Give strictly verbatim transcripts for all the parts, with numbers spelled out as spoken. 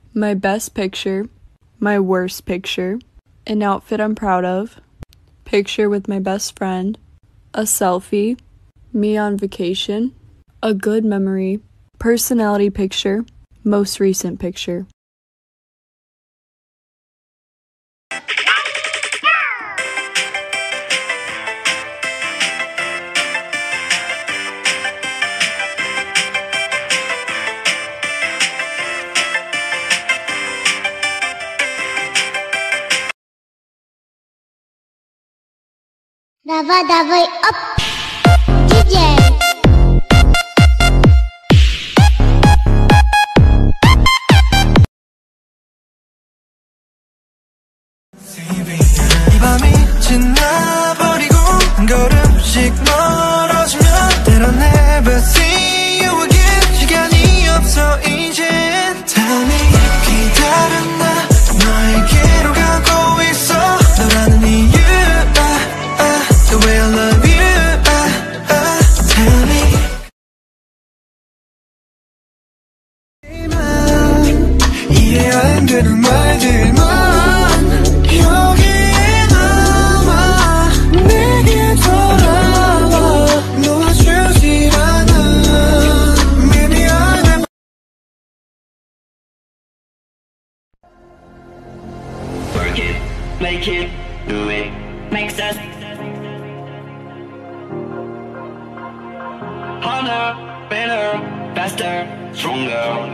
my best picture, my worst picture, an outfit I'm proud of, picture with my best friend, a selfie, me on vacation, a good memory, personality picture, most recent picture. Давай, давай, оп, диджей. 이 밤이 지나버리고 한 걸음씩 멀어지면 때론 never see you again. 시간이 없어 이젠 Tell me 기다려 나 너에게로 가고 있어 너라는 이유 The way I love you, uh, uh, tell me 이해가 안 되는 말들만 여기에 남아 내게 돌아와 놓아주질 않아 미미한 Work it, make it, do it, makes us harder, better, faster, stronger.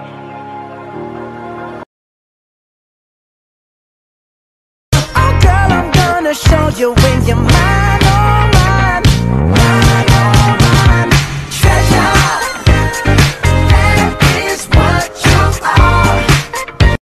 Oh girl, I'm gonna show you when you're mine, oh mine, mine, oh mine. Treasure, that is what you are.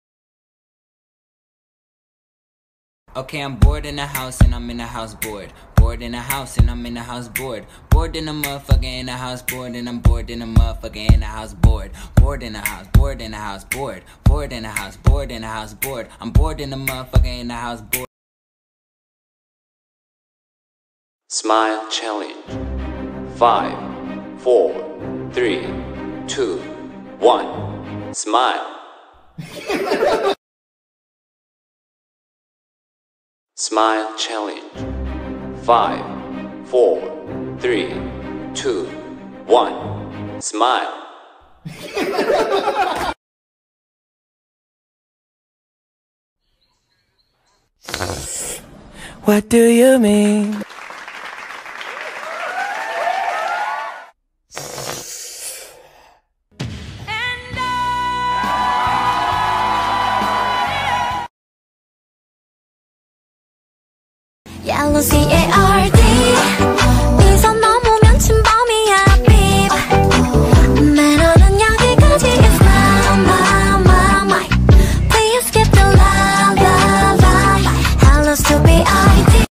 Okay, I'm bored in the house and I'm in the house bored. Bored in the house and I'm in the house bored. Bored in the motherfucker in the house bored and I'm bored in the motherfucker in the house bored. Bored in the house, bored in the house bored. Bored in the house, bored in the house bored. I'm bored in the motherfucker in the house bored. Smile challenge. Five, four, three, two, one. Smile. Smile challenge. Five, four, three, two, one. Smile. What do you mean? Yellow C A R D 네 손 넘으면 침범이야 babe 매너는 여기까지 is my my my my Please skip the la la la Hello stupid I D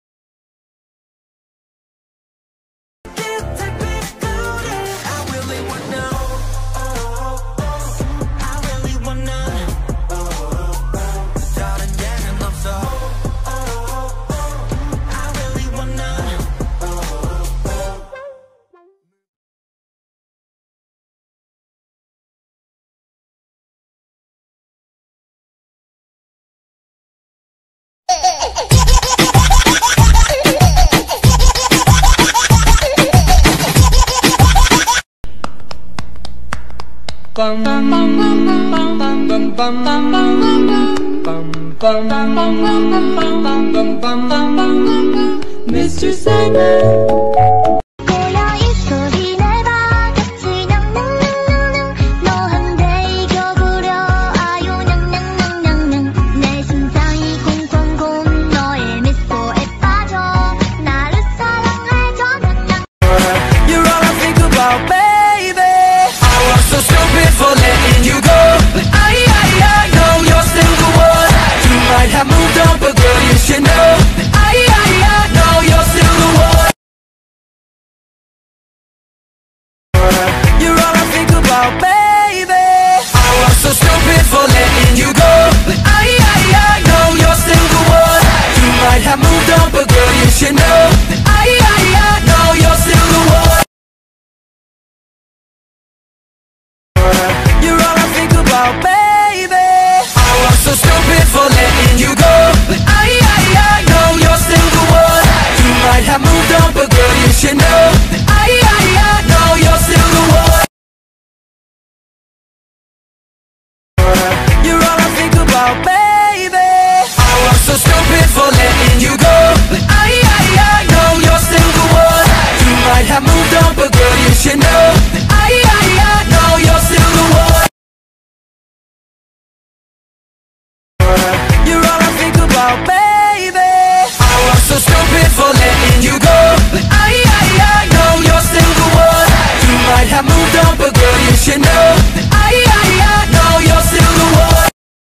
Bum bum bum bum bum bum bum bum bum bum bum bum bum bum bum Mister Sandman. before letting you go, but I, I, I know you're still the one. You might have moved on, but girl, you should know that I, I, I know you're still the one. You're all I think about, baby. I was so stupid for letting you go, but I, I, I know you're still the one. You might have moved on, but girl, you should know that I, I, I know you're still the one.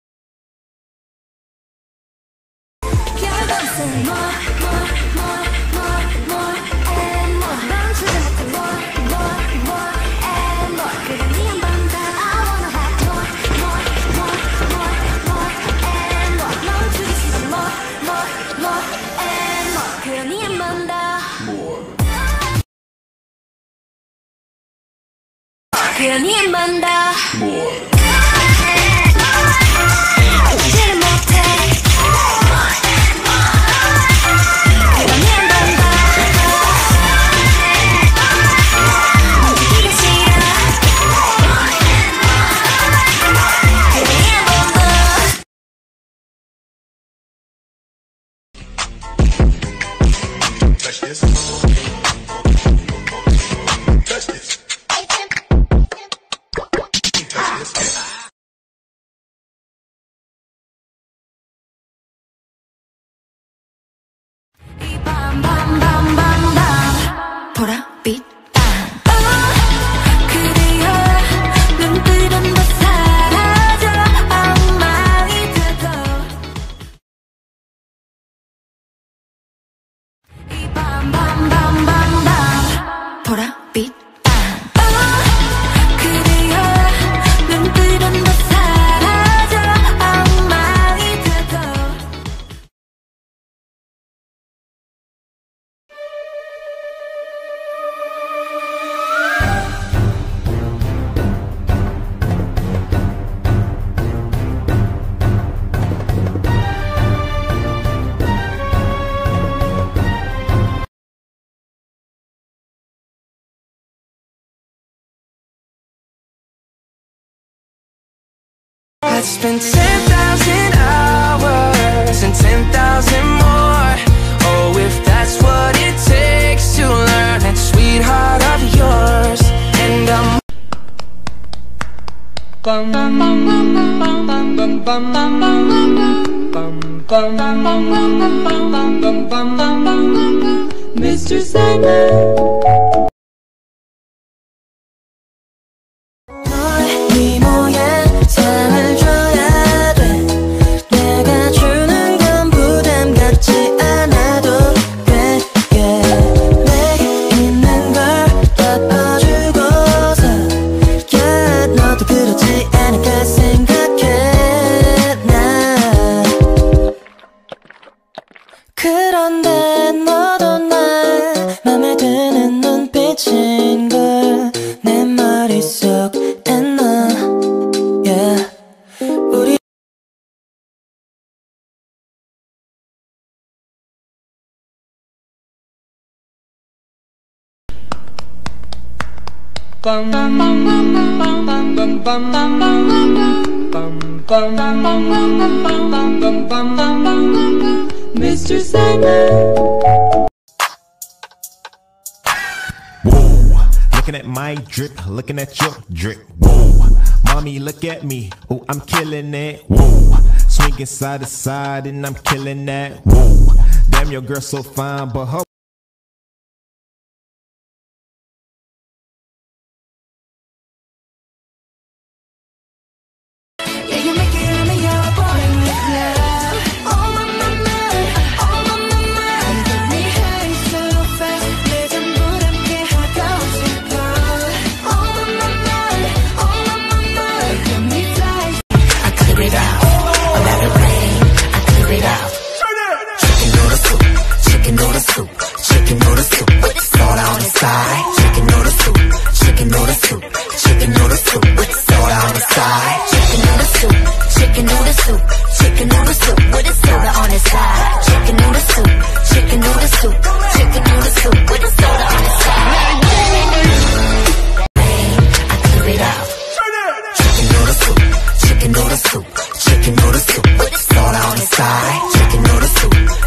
괜히만 다 More. 이제는 못해 괜히만 다 이기기 싫어 괜히만 다 Touch this. Touch this. 보랏빛 땅 그대여 눈뜰은 더 사라져 엉망이 되고 이 밤 밤 밤 밤 밤 보랏빛 땅 그대여 눈뜰은 더 사라져 엉망이 되고 I'd spend ten thousand hours and ten thousand more. Oh, if that's what it takes to learn that sweetheart of yours. And I'm Bum bum bum bum bum bum bum bum bum bum bum bum bum bum Mister Sandman. 네 모양 상을 줘야 돼 내가 주는 건 부담 갖지 않아도 돼 yeah. 내게 있는 걸 덮어주고서 yeah. 너도 그렇지 않을까 생각해 나 그런데 너도 날 맘에 드는 눈빛인 걸 내 머릿속에 너 yeah. 우리 Bum bum bum bum bum bum bum bum bum bum bum bum Mister Sandman. Whoa, looking at my drip, looking at your drip. Whoa, mommy, look at me. Oh, I'm killing it. Whoa, swinging side to side and I'm killing that. Whoa, damn, your girl so fine, but her. Yeah, you make it on me, you're boring with love. Oh my mama, oh my mama, you got me high so fast. 내 전부 함께 하고 싶어. Oh my mama, oh my mama, you got me fly. I clear it out, I let it rain. I clear it out. Chicken noodle soup, chicken noodle soup, chicken noodle soup with soda on the side. Chicken noodle soup, chicken noodle soup, chicken noodle soup with soda on the side. Chicken noodle soup, chicken noodle soup, chicken noodle soup with a soda on the side. Chicken noodle soup, chicken noodle soup, chicken noodle soup with a soda on the side. I clear it out. Chicken noodle soup, chicken noodle soup, chicken noodle soup with soda on the side. Chicken noodle soup.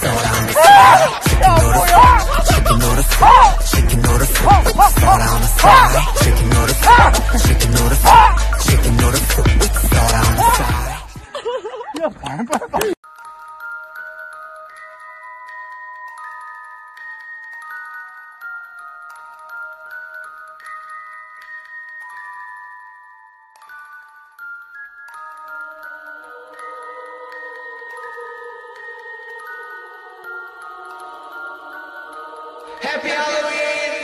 Happy Halloween!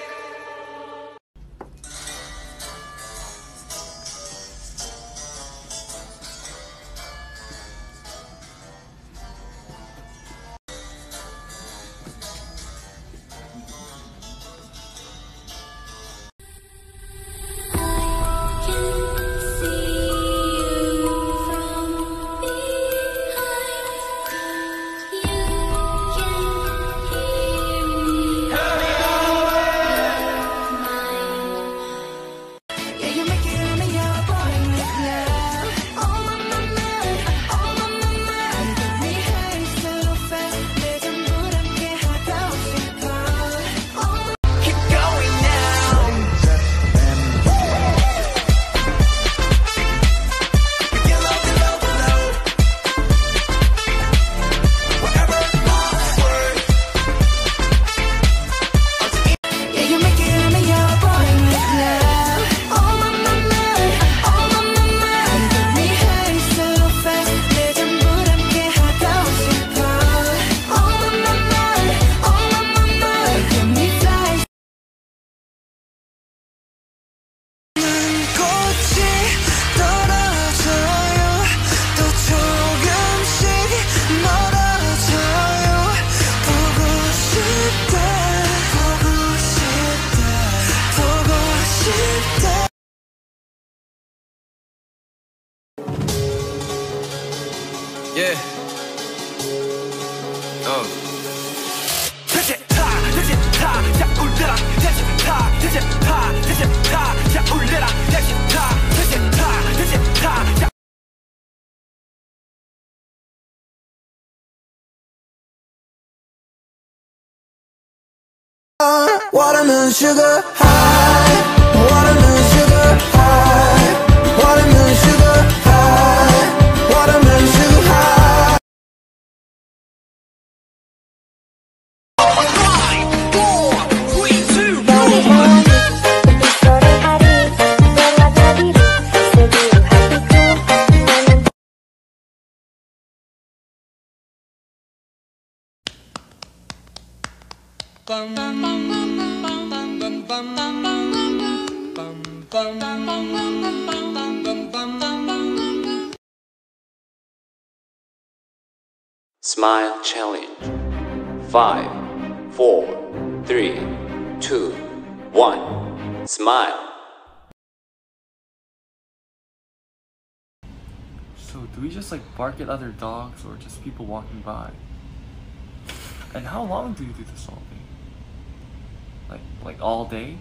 Yeah. Oh. Watermelon sugar high, watermelon sugar high, watermelon sugar high, watermelon sugar high. Five, four, three, two, one. Bum bum bum bum bum bum bum bum bum bum bum bum bum. Smile challenge. Five, four, three, two, one. Smile. So do we just like bark at other dogs or just people walking by? And how long do you do this all day? Like, like all day?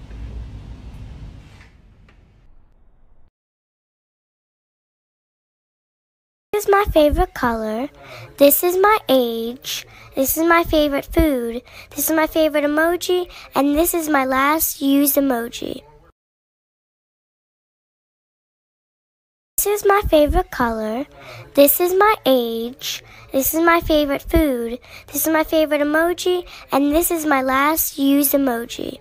This is my favorite color. This is my age. This is my favorite food. This is my favorite emoji. And this is my last used emoji. This is my favorite color. This is my age. This is my favorite food. This is my favorite emoji. And this is my last used emoji.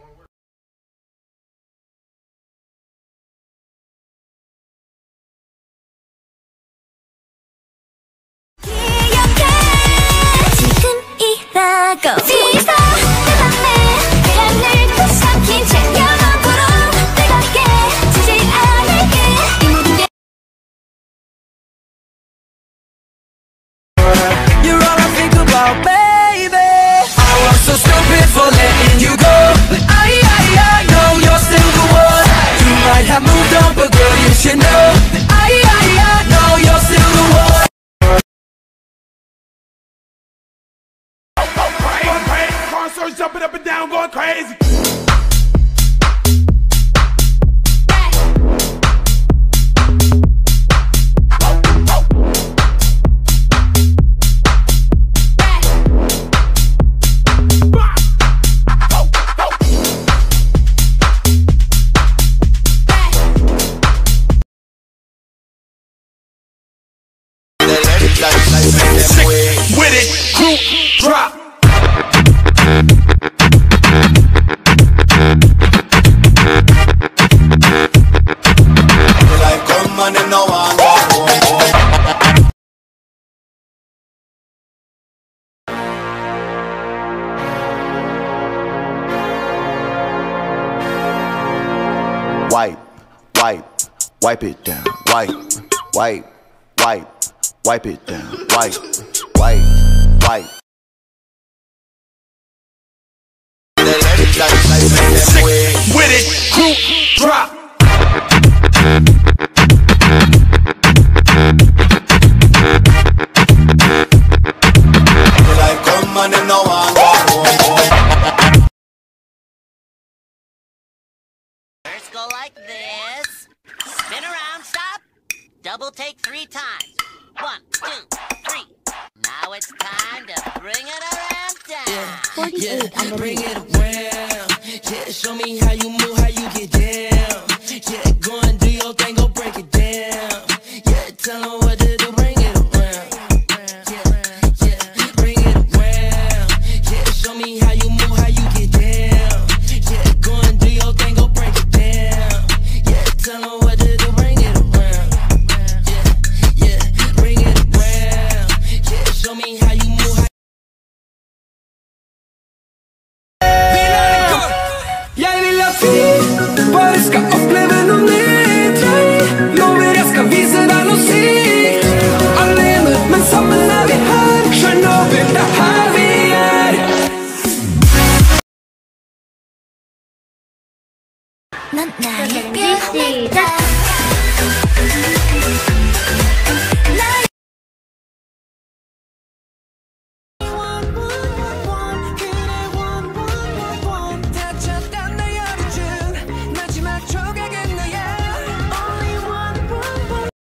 You're all I think about, baby. I was so stupid for letting you go, but I, I, I know you're still the one. You might have moved on, but girl, you should know that I, I, I know you're still the one. Going crazy, concerts jumping up and down, going crazy. drop. Like come on and no one go home. Wipe, wipe, wipe it down. Wipe, wipe, wipe, wipe it down. Wipe, wipe, wipe. Sick with it, crew drop. Like come on and no one go home. First go like this. Spin around, stop. Double take three times. One, two, three. Now it's time to bring it around down. Yeah, yeah, bring it around. Yeah, show me how you move, how you get down. Yeah, go and do your thing, go break it down. Yeah, tell 'em